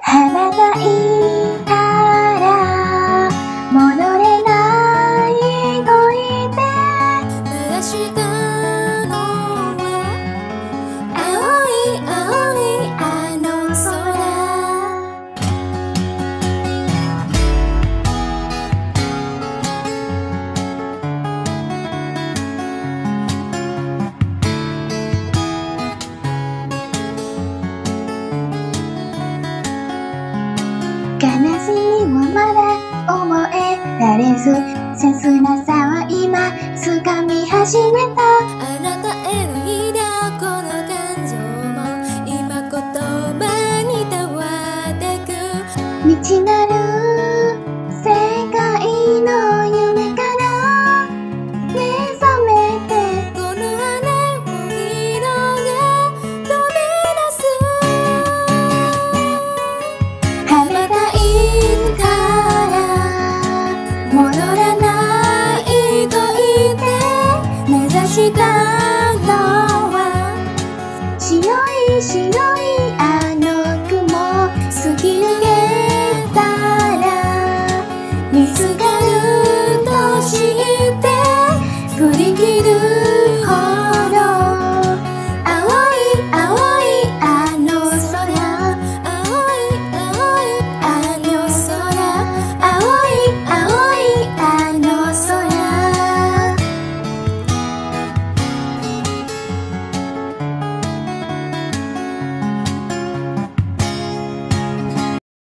花がいたら戻れない恋で濡らしたのは青い青いあの空。 悲しみはまだ覚えられず、切なさは今掴み始めた。 あなたへの抱この感情も今言葉に変わってく。 道な